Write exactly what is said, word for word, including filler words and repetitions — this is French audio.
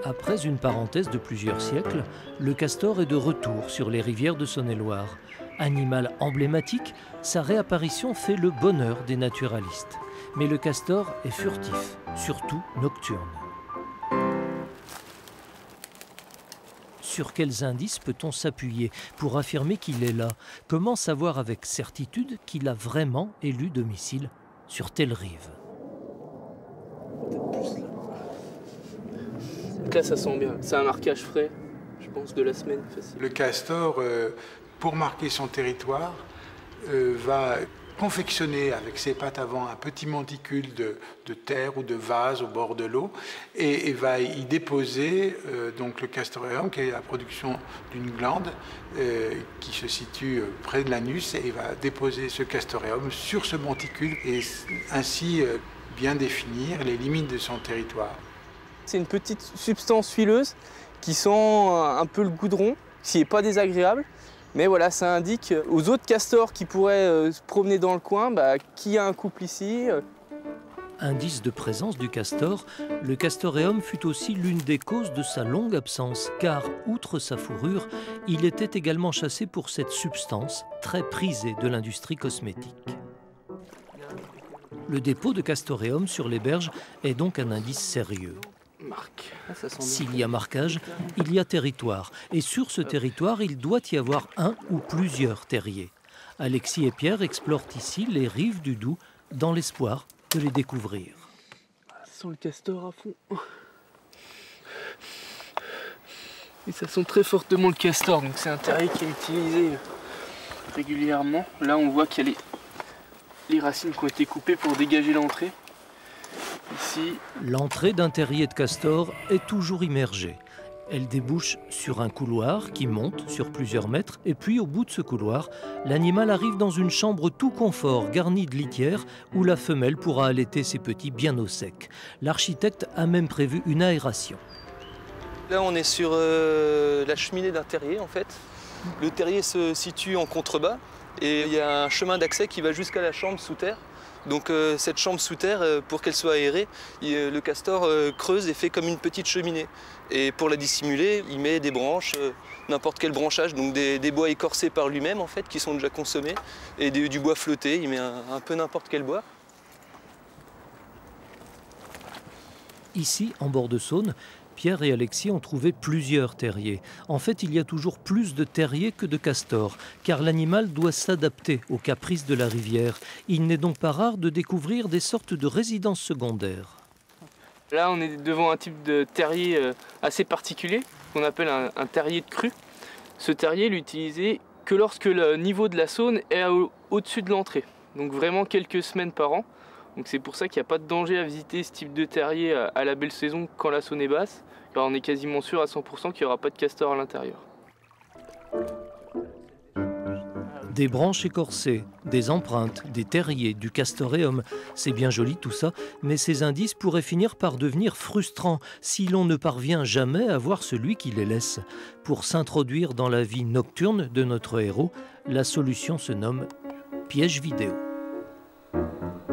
Après une parenthèse de plusieurs siècles, le castor est de retour sur les rivières de Saône-et-Loire. Animal emblématique, sa réapparition fait le bonheur des naturalistes. Mais le castor est furtif, surtout nocturne. Sur quels indices peut-on s'appuyer pour affirmer qu'il est là? Comment savoir avec certitude qu'il a vraiment élu domicile sur telle rive? Là, ça sent bien. C'est un marquage frais, je pense, de la semaine. Facile. Le castor, euh, pour marquer son territoire, euh, va confectionner avec ses pattes avant un petit monticule de, de terre ou de vase au bord de l'eau et, et va y déposer euh, donc le castoreum, qui est la production d'une glande euh, qui se situe près de l'anus, et va déposer ce castoreum sur ce monticule et ainsi euh, bien définir les limites de son territoire. C'est une petite substance huileuse qui sent un peu le goudron, qui n'est pas désagréable. Mais voilà, ça indique aux autres castors qui pourraient euh, se promener dans le coin bah, qu'il y a un couple ici. Indice de présence du castor, le castoreum fut aussi l'une des causes de sa longue absence, car, outre sa fourrure, il était également chassé pour cette substance très prisée de l'industrie cosmétique. Le dépôt de castoreum sur les berges est donc un indice sérieux. Marque. S'il y a marquage, il y a territoire. Et sur ce territoire, il doit y avoir un ou plusieurs terriers. Alexis et Pierre explorent ici les rives du Doubs dans l'espoir de les découvrir. Ça sent le castor à fond. Et ça sent très fortement le castor. Donc c'est un terrier qui est utilisé régulièrement. Là, on voit qu'il y a les, les racines qui ont été coupées pour dégager l'entrée. Ici. L'entrée d'un terrier de castor est toujours immergée. Elle débouche sur un couloir qui monte sur plusieurs mètres et puis au bout de ce couloir, l'animal arrive dans une chambre tout confort garnie de litière où la femelle pourra allaiter ses petits bien au sec. L'architecte a même prévu une aération. Là on est sur euh, la cheminée d'un terrier en fait. Le terrier se situe en contrebas et il y a un chemin d'accès qui va jusqu'à la chambre sous terre. Donc euh, cette chambre sous terre, euh, pour qu'elle soit aérée, il, euh, le castor euh, creuse et fait comme une petite cheminée. Et pour la dissimuler, il met des branches, euh, n'importe quel branchage, donc des, des bois écorcés par lui-même en fait, qui sont déjà consommés, et des, du bois flotté, il met un, un peu n'importe quel bois. Ici, en bord de Saône, Pierre et Alexis ont trouvé plusieurs terriers. En fait, il y a toujours plus de terriers que de castors, car l'animal doit s'adapter aux caprices de la rivière. Il n'est donc pas rare de découvrir des sortes de résidences secondaires. Là, on est devant un type de terrier assez particulier, qu'on appelle un, un terrier de crue. Ce terrier, il est utilisé que lorsque le niveau de la Saône est au-dessus de l'entrée, donc vraiment quelques semaines par an. Donc c'est pour ça qu'il n'y a pas de danger à visiter ce type de terrier à la belle saison quand la Saône est basse, car on est quasiment sûr à cent pour cent qu'il n'y aura pas de castor à l'intérieur. Des branches écorcées, des empreintes, des terriers, du castoreum, c'est bien joli tout ça, mais ces indices pourraient finir par devenir frustrants si l'on ne parvient jamais à voir celui qui les laisse. Pour s'introduire dans la vie nocturne de notre héros, la solution se nomme piège vidéo.